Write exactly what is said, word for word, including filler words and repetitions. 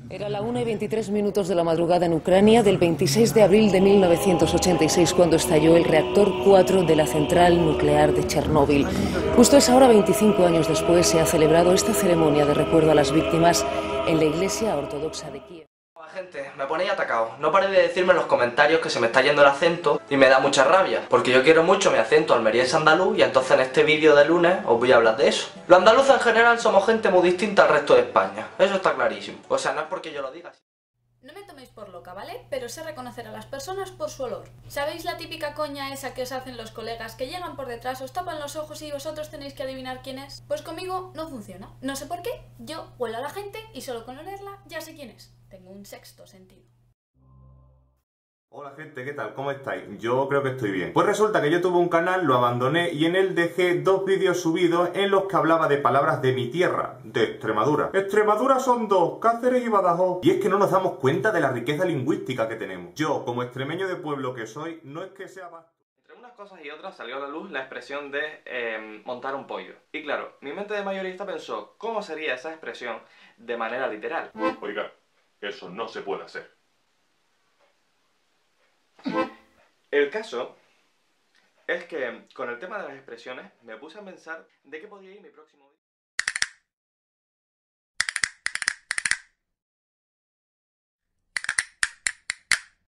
Era la una y veintitrés minutos de la madrugada en Ucrania del veintiséis de abril de mil novecientos ochenta y seis cuando estalló el reactor cuatro de la central nuclear de Chernóbil. Justo a esa hora, veinticinco años después, se ha celebrado esta ceremonia de recuerdo a las víctimas en la Iglesia Ortodoxa de Kiev. Gente, me ponéis atacado. No paréis de decirme en los comentarios que se me está yendo el acento y me da mucha rabia, porque yo quiero mucho mi acento almeriense andaluz y entonces en este vídeo de lunes os voy a hablar de eso. Los andaluces en general somos gente muy distinta al resto de España, eso está clarísimo. O sea, no es porque yo lo diga. No me toméis por loca, ¿vale? Pero sé reconocer a las personas por su olor. ¿Sabéis la típica coña esa que os hacen los colegas que llegan por detrás, os tapan los ojos y vosotros tenéis que adivinar quién es? Pues conmigo no funciona. No sé por qué, yo huelo a la gente y solo con olerla ya sé quién es. Tengo un sexto sentido. Hola gente, ¿qué tal? ¿Cómo estáis? Yo creo que estoy bien. Pues resulta que yo tuve un canal, lo abandoné y en él dejé dos vídeos subidos en los que hablaba de palabras de mi tierra, de Extremadura. Extremadura son dos, Cáceres y Badajoz. Y es que no nos damos cuenta de la riqueza lingüística que tenemos. Yo, como extremeño de pueblo que soy, no es que sea vasto. Entre unas cosas y otras salió a la luz la expresión de eh, montar un pollo. Y claro, mi mente de mayorista pensó, ¿cómo sería esa expresión de manera literal? Oiga, eso no se puede hacer. El caso es que con el tema de las expresiones me puse a pensar de qué podía ir mi próximo vídeo.